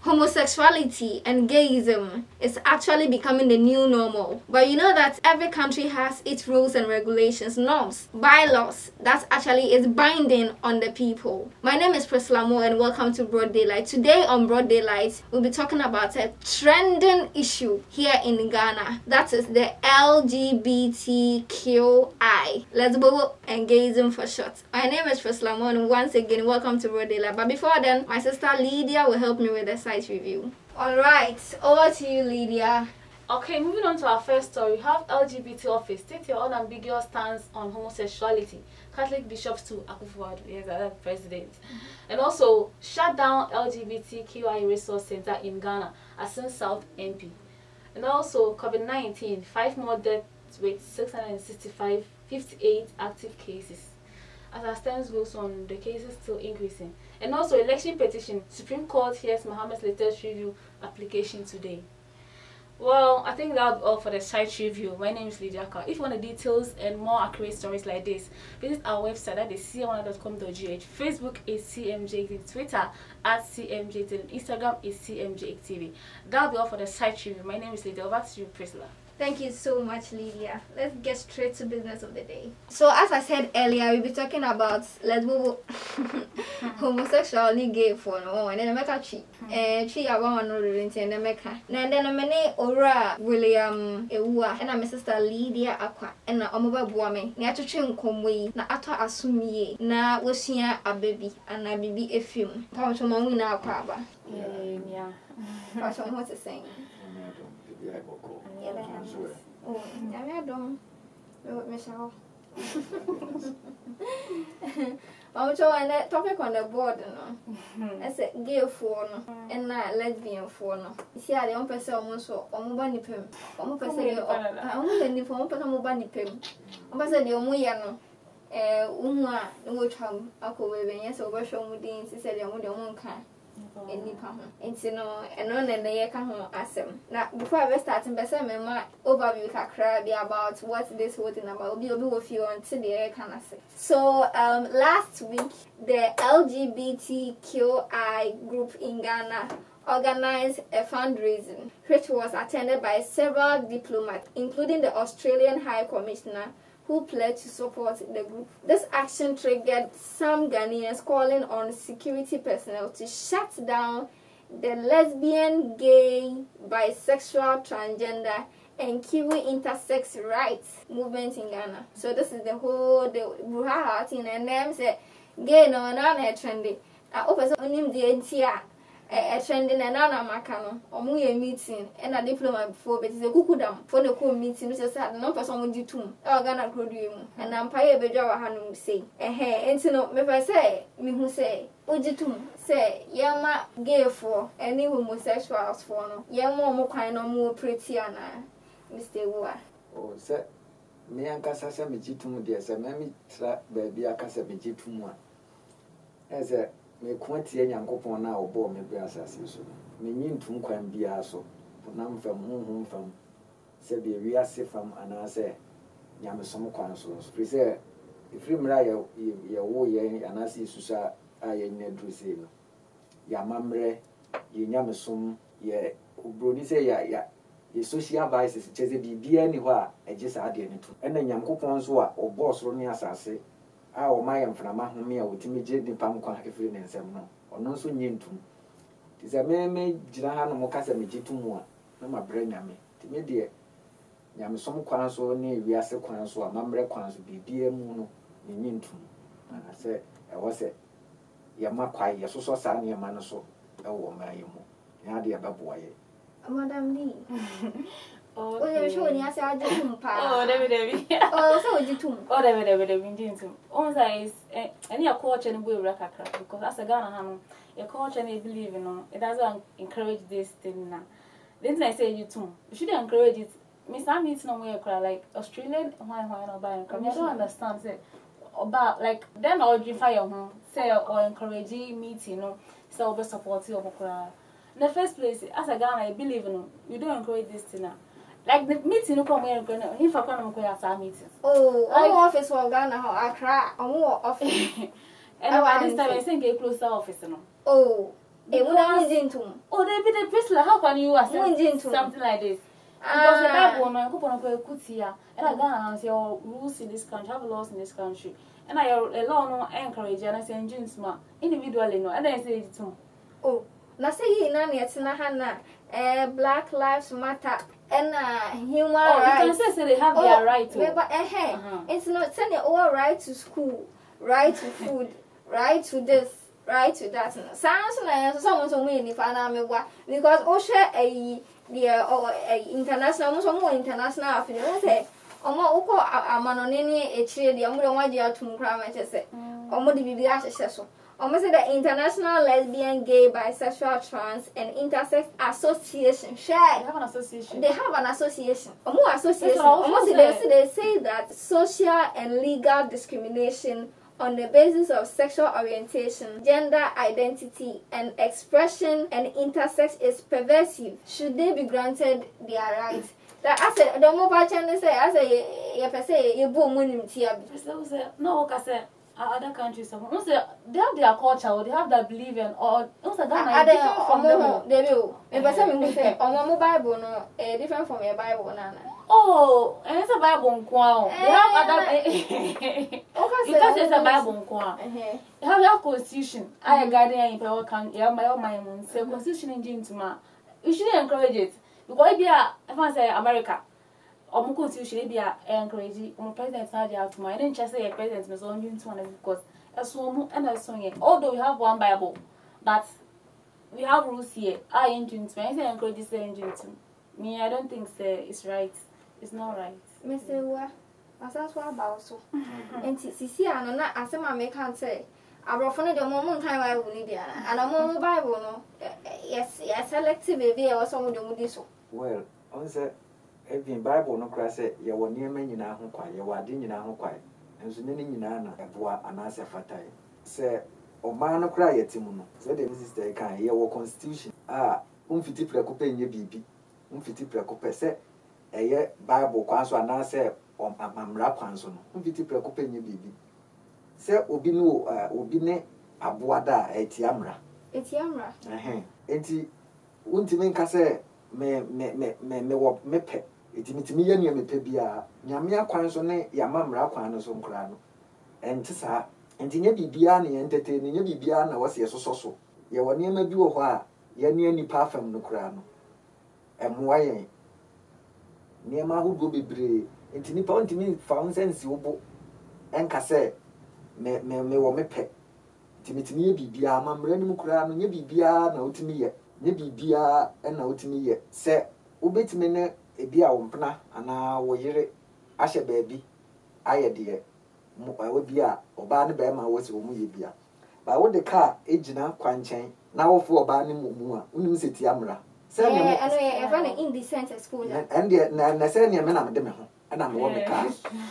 Homosexuality and gayism is actually becoming the new normal. But you know that every country has its rules and regulations, norms, bylaws that actually is binding on the people. My name is Priscilla Moore and welcome to Broad Daylight. Today on Broad Daylight, we'll be talking about a trending issue here in Ghana. That is the LGBTQI, lesbo and gayism for short. My name is Priscilla Moore and once again, welcome to Broad Daylight. But before then, my sister Lydia will help me with the site review. Alright, over to you, Lydia. Okay, moving on to our first story, we have LGBT office. State your unambiguous stance on homosexuality. Catholic bishops to Akufo-Addo, yes, that's president. And also, shut down LGBTQI resource center in Ghana, Asin South MP. And also, COVID-19, 5 more deaths with 58 active cases. As our stance goes on, the cases still increasing. And also, election petition, Supreme Court hears Mohammed's latest review application today. Well, I think that'll be all for the site review. My name is Lydia Carr. If you want the details and more accurate stories like this, visit our website, that is cm1.com.gh. Facebook is CMJ, Twitter at CMJ, Instagram is CMJ That'll be all for the site review. My name is Lydia. Over to you, Priscilla. Thank you so much, Lydia. Let's get straight to business of the day. So, as I said earlier, we'll be talking about homosexuality, gay for no, and then I make a tree. Tree about no and then make her. And then a many Ora William Ewa and my sister Lydia Aqua and a mobile woman. Near to train comwe, na ato asumi, na was here a baby and a baby a film. How to mom now, Papa? Yeah. What's the saying? Oh, I don't know. Michelle. I'm showing that topic on the board, no. I said gay for no, and not lesbian for no. See, I don't person almost so bunny pim. Almost person, almost any form, but I'm bunny pim. Almost said the Omoyano. No chum, Uncle Waving, yes, over show me the said the Omoyano can. Any palm, and so no, and none and they come home ask them. Now, before I start, and better, my overview can cry about what this whole thing about. Be with you until the air can say. So, last week, the LGBTQI group in Ghana organized a fundraising, which was attended by several diplomats, including the Australian High Commissioner, who pledged to support the group. This action triggered some Ghanaians calling on security personnel to shut down the lesbian, gay, bisexual, transgender, and Kiwi intersex rights movement in Ghana. So this is the whole Buhaha thing, and them say gay no trendy. I open onim the entire a trending and another macano or muy meeting and a diploma before, but it's a kukudam for the cool meeting, which is sad, no person would do too. Oh, Ghana could you and I'm pay a bejawa hanu say, and so no, if I say, me who say, Ujitum, say, Yama gay for any homosexuals for no, Yama more kind or more pretty, Anna, Mr. Wa. Oh, sir, me and Cassasa Mijitum, dear, sir, mammy, baby, I casa Mijitum. As a me quantity Yankopon now bore me assassin. Me mean to quam be aso, Punam from whom from said be reassay from and I say, Yamasum consoles. Preser, if you marry your warrior and I see Susa, I ain't never say, Yamamre, ye Yamasum, ye, Brody say, ya, ye social vices, Chesapeake be anywhere, I just add it. And then Yankopon's war or boss running assassin. Our my and from Mahomia would imitate the Pamqua if you name some or no so near to. Tis a mermaid, Jilahano Mocasa Mijitumwa, no my brain yammy. To me, dear, Yam some quans or near Riasa quans or Mamre quans be dear mono, mean to. And I said, I was a Yamaquai, your so sunny a man or so, oh, my emo, Nadia Baboy. Madame Lee. Oh, you're showing us I did too. Oh, David. Oh, so did too. Oh, David, almost is any a coach and will record because as a Ghana, a coach and a believe in it doesn't encourage this thing now. Then I say you too. You should encourage it. Miss I'm meeting no way like Australian, why not buy? I don't understand. Say about like then or you fire say or encouraging meeting, so be supportive of in the first place, as a Ghana, I believe you don't encourage this thing now. Like the meeting, you come here, if I come here at our meeting. Oh, like office for Ghana, how I cry, or more office. And by this time, I think a closer office, Oh, Oh, they be the priest. How can you accept something like this? Because the Bible, no, you put here, and I got your rules in this country, have laws in this country, and I allow no encourage and I say individually no, and I say it too. Oh, na say you na netina hana Black Lives Matter and human rights. You can say they have their right to. It's not saying all right to school, right to food, right to this, right to that. Sounds like someone so many if I know because Osha the international almost more international affiliate say omo uko amanoneni echire de omo de waje atum kra ma chese omo de bibia hyehyɛ so omo say the International Lesbian, Gay, Bisexual, Trans and Intersex Association share they have an association omo association omo say they say that social and legal discrimination on the basis of sexual orientation, gender identity, and expression and intersex is pervasive. Should they be granted their rights? That I said, the mobile channel say, I say, you boom winning tea. No, I said, other countries, they have their culture, or they have their belief, and or also different from them. They will. If I say, on my Bible, no, different from your Bible, nana. Oh, and it's a Bible quo. They have other. Because it's a Bible quo. They have your constitution. I guardian in power can, yeah, my own, say constitution in Jintuma. You shouldn't encourage it. Because if I say America, or more constitution, be encourage it. President not out to my, I didn't just say a president was on Jintuma because as one and as song. Although we have one Bible, but we have rules here. I in Jintuma, I say encourage this in Jintuma. Me, I don't think it's right. It's not right. Mr. Wa, that's what about so. And see, I know not as I can't say. I brought from the moment time I will be and I'm on Bible, no. Yes, selective baby or some of the this. Well, on the Bible, no crass it, you were near me in a home quiet, you were dinner home quiet, and so many in Anna, a boy, and answer fatai. Say, oh, man, no cry at Timono. So the sister can hear your constitution. Unfitty preoccupy your baby. Unfitty preoccupy, say. Bible kwanso anase amamra kwanso no mfiti preoccupy nye bibi se obi no obi ne aboada etiamra enti untimi nka se me wo mepe etimitimi ye ne mepe bia nyame akwanso ne yamamra kwan no so nkura no enti sa enti nye bibia ne entertain nye bibia na wose yesoso ye woni ema bi wo ho a ye ne anipa afam no kura no emwa yen Niema who go be brave, and Tinny Ponty mean found sense you bo enka say me wo me pe. Timothy bibia, mam renum kura no nye bibia na otimi ye. Nye bibia na otimi ye. Se obetimi ne ebia wo mpna ana wo yire ahye baabi aye de mo wo bia oba ne ba ma wo se wo mu ye bia. Ba wo de car ejina kwanchen na wo fu oba ne mu a unim se ti amra. I run an indecent exposure. And yet, na say near men am de me ho. And I'm one car.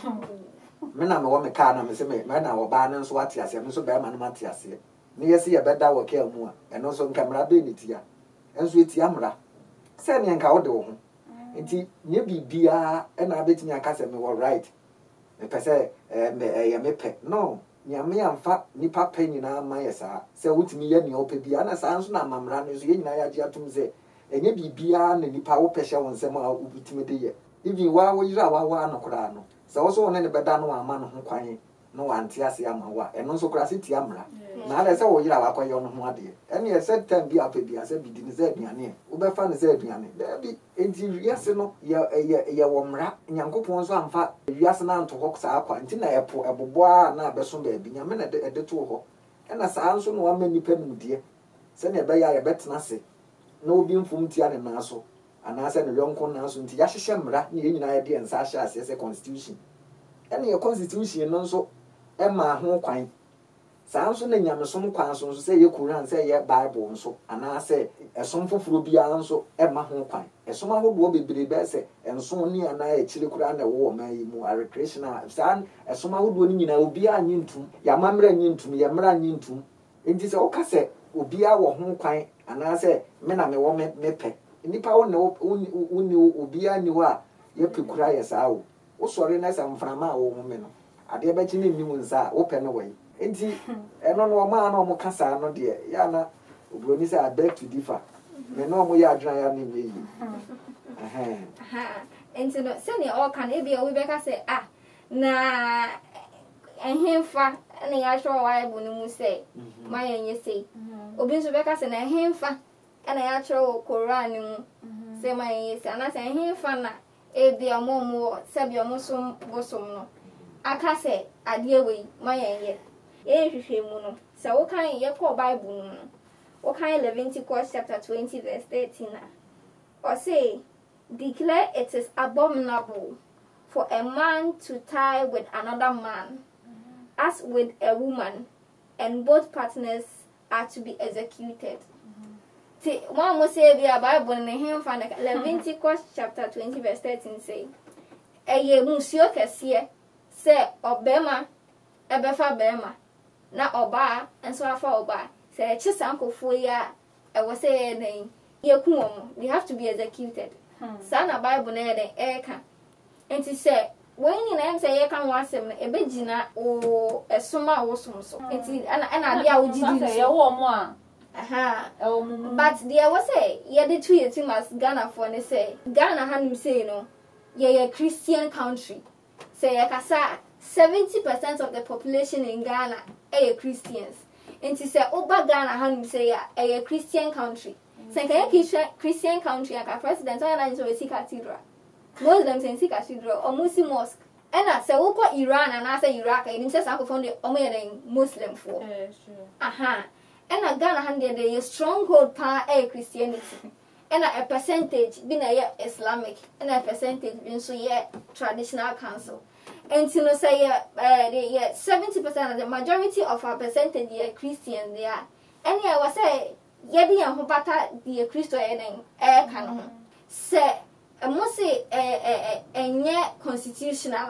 Men am one car na me say me na wo ba no so ate ase me so ba ma no ate ase. Ne yesi ye beda wo ka mu a. And also camera be ni tia. Enso eti amra. Say ne nka wo de wo ho. Enti nye bibia e na betimi aka say me wo right. Me pese me pe. No. Nyame amfa nipa pe nyina ma yesa. Say wutimi ye ne ope bia na sa nso na mamra no so ye nyina ya ji atum say enye bibia na nipa wo pehye won sem a ubutime de ye even wa wo yira wa anokora no se wo so won ne beda no ama no ho kwan no wante ase ama wa eno so kora se ti amra na ala se wo yira wa kwaye no ho ade ene ye se time bi afa bi ase bidi ne ze aduane wo be fa ne ze aduane da bi enti wiase no ye wo mra nyankopon so amfa wiase na nto ho sa akwa enti na epo ebobo a na abeso ba bi nyame na de to ho ena sa anso no ama nipa numdie se ne be ya ye betena se na obi mfum tia ne na so anase ne yonko na so nti ya hyehye mra ne nyina ya de ensa ahye ase constitution ene ye constitution no so e ma ho kwan saa so na nyamesom kwan so se ye Quran se ye Bible nso anase esom foforo bia nso e ma ho kwan esom ahodo bebre be se enso ni ana e chire Quran na wo ma yi mu recreational saa esom ahodo ni nyina obi anyi ntum ya mamra anyi ntum ya mra anyi ntum enti se o ka se obi a wo ho kwan anase me na me wo me pe nipa wo ne obi ani wo a ye pekura ye saa wo sori na sa mframa wo ho me no ade be chi ni nnim nsa wo pe no we enti eno no ma na o mo kasa no de ya na Obroni say I beg to differ. Me no mo ya adran ya ne me. Enti no se ne all can e bia we beka say na ehemfa na ya show Bible no mu say my enye say obi nso beka say na ehemfa na ya show Quran mu say my enye say na say ehemfa na e bia mo se bia mo som bosom no aka say ade we my enye hwehwe mu no se wo kan ye ko Bible no wo kan Leviticus chapter 20 verse 13 or say declare it is abominable for a man to tie with another man as with a woman, and both partners are to be executed. See, one must say the Bible in him from Leviticus chapter 20 verse 13 say, "Eye musio kesiye say obema ebefa bema na oba enso afa oba say chisanko foya e wo say na ye kuomo they have to be executed." Sana Bible na den eka enti say when you na say ye kan wasem na ebe gina o esoma wo somso enti ana dia wo gidi say ye wo mo a but there was say ye the two yetim as Ghana for ne say Ghana hanim say no ye Christian country say ye kasa 70% of the population in Ghana are Christians enti say oba Ghana hanim say ye Christian country say can Christian country aka president na nso we see cathedral Muslims in cathedral or Muslim mosque. And I say, "Who call Iran and I say Iraq?" And says, "I found the American Muslim for." Sure. And a Ghana handed a stronghold power a Christianity, and a percentage being a Islamic, and a percentage being so traditional council. And to say 70% of the majority of our percentage Christian they are. And I was say, "Yedi and Hobata the Christo and canon." Say. Must say constitutional.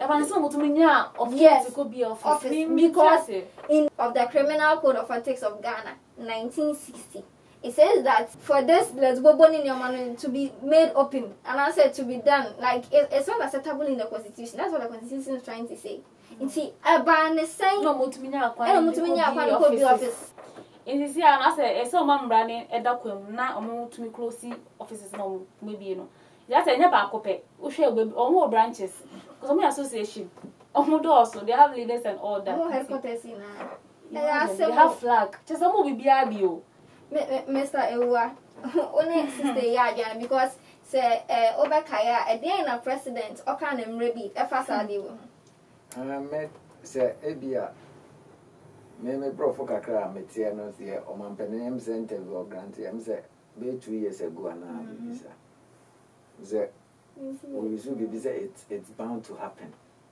Yes, could be office because in of the Criminal Code of Ethics of Ghana, 1960, it says that for this let's go in your money to be made open and I said to be done like it's not acceptable in the Constitution. That's what the Constitution is trying to say. You see, a ban is saying no office. In this year, I say, a so man running a document now among to me close offices no maybe That's a never copy. We share with all more branches. Because my association, more doors, so they have leaders and all that. More headquarters in they have flag. Just a movie BRBO. Mr. Ewa, only sister Yajan because say Obakaya a day in a president or can him repeat a facade. Met say Abia. Me provoke cry metiano here or man penem center or grant him say be 2 years ago and the we should be say it's bound to happen.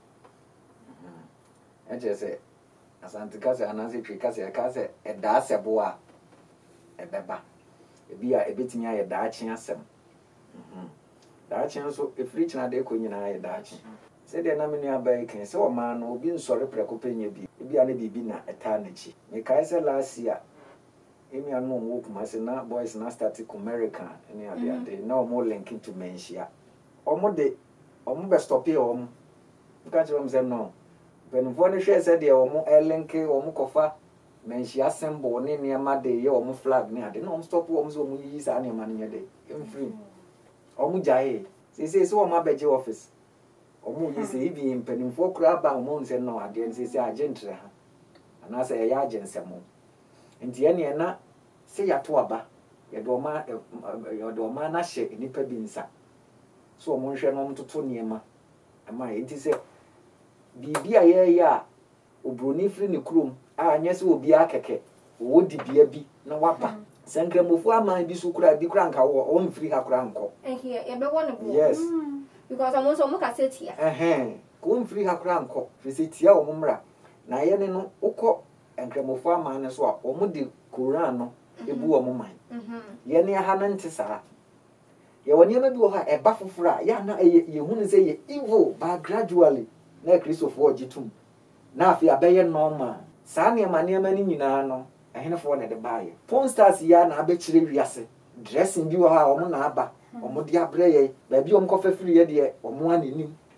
And just say as antikase anase twikase akase e da asebo a e beba e bia e betimi aye da achi asem da achi so e free china de ko nyina aye da achi se de na menu abai kan se o ma no obi nsore preko penya bi e bia na bibi na eta na chi me kai se last year emi anu mo kuma se na boys na start America any ade na o mo linking to mensia o mo be stop here o mo ka chiro mse no when for the share said the o mo link o mo kofa mensia symbol ne niam de ye o mo flag ne ade no stop o mo so mo yi sa niam ne de em free o mo jae se o ma beje office o mo yi se ibi mpanimfo kura ba o mo nse no ade se agentre ha ana se ya agensemo nti ene na se ya to aba ye do ma na hye nipa bi nsa so mo nhwe no mtoto niema ama enti se bibia ye ya obroni firi ne krom a anye se obi akeke wo di bia bi na waba sankramofu ama bi so kura bi kura nka wo mfiri ha kura nko ye be won bo yes because am so mo ka setia ko mfiri ha kura nko fi setia wo mra na ye ne no ukọ enkramofu ama ne so a wo mo di Quran no ebu wo man ye ne ha na ntisa ye woni ma bi wo ha eba foforo a ya na ye hunu se ye evil but gradually na Christopher ogitum na afi abeye normal sa ne ma ni nyina no ehenefo na de baaye porn stars ya na abekire wiase dressing bi wo ha omo na aba omo de abreye ba bi omo kofa firi ye de omo anenim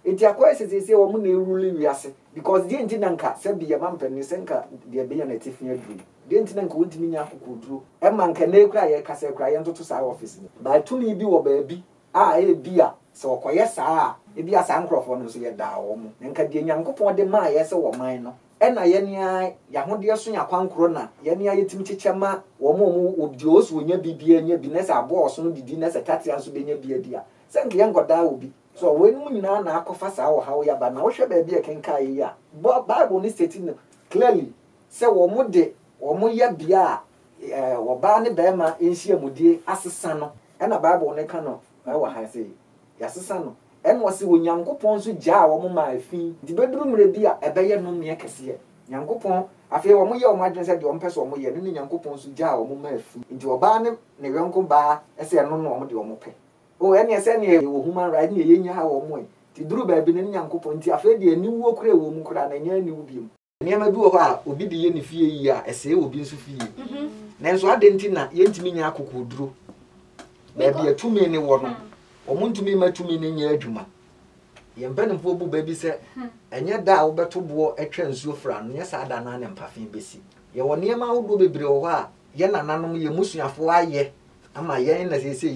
enti akwa sese wo mu na eruli wiase because die nti na nka se bi ya mampani se nka de be ya na tifia duru die nti na nka wontimi nya akokoduro e man nka na ekura ye kasa ekura ye ntoto sa office ni ba tumi bi wo ba bi a e bi a se okoye saa e bi asa nkrofo no so ye da wo mu nka de nyankopon de ma ye se wo man no e na ye nia ya hode so nya kwankro na ye nia yetim chichema wo mu obdi osu onya bibia nya bi na se abo oso no didi na se tatia so be nya bi adia se nka ye ngoda obi so when mu nyina na akofa saa wo hawo ya ba na wo hwe ba bia kenka yi ya Bible ni stating clearly say wo mu de wo mu ya bia wo ba ne ba ma enhia mudie asesa no e na Bible ne ka no wo ha say ya asesa no en wo se wo Nyankopon so gya wo mu ma afi di beduru mre bia e be ye no me kese Nyankopon afi wo mu ye wo madwen say de wo mpese wo mu ye ne Nyankopon so gya wo mu ma afi nti wo ba ne yonko ba ese no no wo de wo mu pe o ene ese ne wo human right ne yenya ha wo mu ti duru ba bi ne Nyankopon ti afi de ani wo kura wo mu kura na nya ani wo bi mu niema bi wo ho a obi de ye ne fie yi a ese obi nso fie nanso adenti na yentimi nya akokoduro ba bi atumi ne wo no omuntumi matumi ne nya adwuma yempanimfo bu ba bi se enye da wo beto bo etwa nsuo fra no yesa da na ne mpafin besi ye wo niema wo do bebre wo ho a ye nananom ye musuafo aye ama ye na se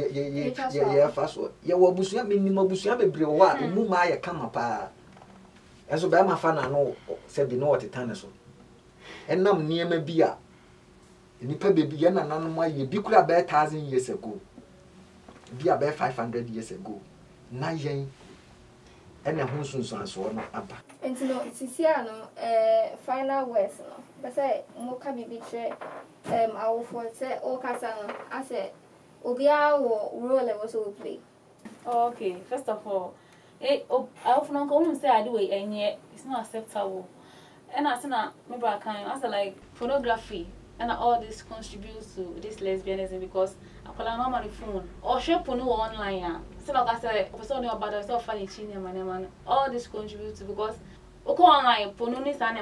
ye fa so ye wo busua minima busua bebre wo a emu ma ye kama pa enso ba ma fa na no se bi no otetane so enam niema bi a nipa bebi ye nananom aye bi kura ba 1000 years ago bi a ba 500 years ago na yen ene ho sunsunso no aba enti no sisia no final words no but say mo ka bibi tre awofo say o kasa no ase obia wo role e was play. Oh, okay, first of all I often don't say I do it and yet it's not acceptable. And I said maybe I can I said like pornography and all this contributes to this lesbianism because I call normally phone or shop no online. So like I said, person about yourself funny man. All this contributes to because okay online ponuni sana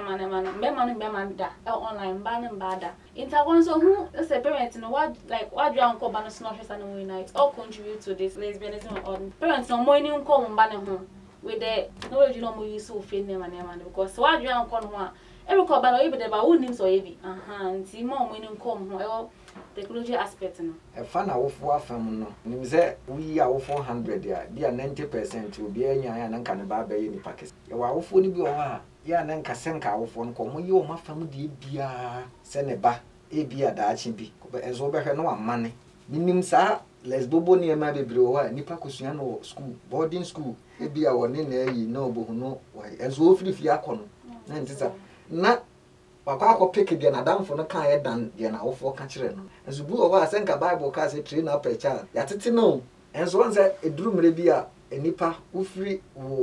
man da online ban bada. Interwan so who as a parent no what like what you uncle ban snatches and we night all contribute to this lesbianism or parents no more new come ban home with the no you know more use so fin man because what you uncle no every call ban or even about who names so heavy see more when you come home technology aspect no e fa na wofo afam no nim se we ya wofo 100 ya bia 90% obi anya ya nka ne ba ba ye ni pakis ya wofo ni bi o ha ya na nka senka wofo no ko mo ye o mafam de bia se ne ba e bia da achi bi ko be enzo be hwe no amane nim sa lesbobo ni e ma bebre o ha nipa kosua no school boarding school e bia woni na yi na obohu no wa enzo ofirifi akono na ntisa na papa ko pick de na damfo no kan ye dan de na wofo ka kire no enso bu o wa senka Bible ka say train up a child ya tete no enso won say eduru mre bi a enipa ufiri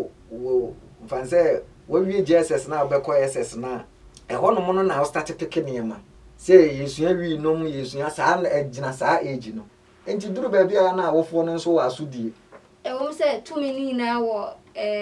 wo fanse wo wi Jesus na obekọ SS na e hono mo no na start pick niema say yesu awi nom yesu asa na agina saa age no enti duru ba bi a na wofo no nso wa asodie e wo say to me ni na wo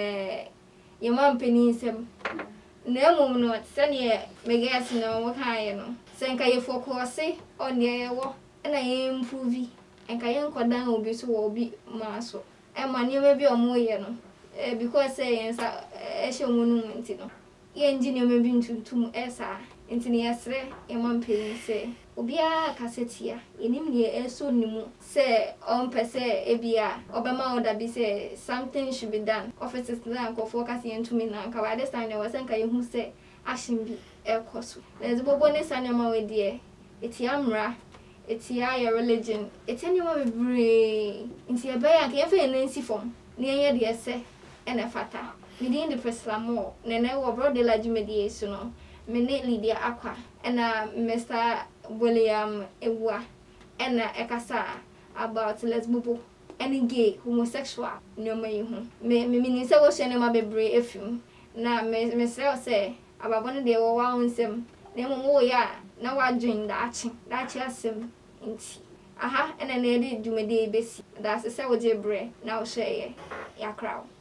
yema mpeni nsem na mum no sane megas no wo kan no senka ye focus on ye wo na ye improve enka ye nkodan obi so wo obi ma so e ma ne me bi omo ye no because say yensa e hye mu no nti no ye engineer me bi ntuntum esa nti ne yesre ye man peni se obi a kasetia enim ne eso nimu se on pese ebia obema order bi say something should be done offices na ko focus ye ntumi na ka wade stand no senka ye hu se action bi e koso let's bobo ne sanema we die etiamra etia your religion etanyoma bebre nti ebe ya ka yefe ne nsi fom ne ye de ese ene fata within the preslamo nene wo bro de la jumedie so no mene Lydia Aqua ena Mr. William Ewa ena ekasa about lesbobo any gay homosexual no me hu me say wo hye ne ma bebre efim na me say ababone de wo wa onsem na mo wo ya na wa dwen da achi asem nti aha ena na edi dwumede besi da se wo je bre na wo hye ya crowd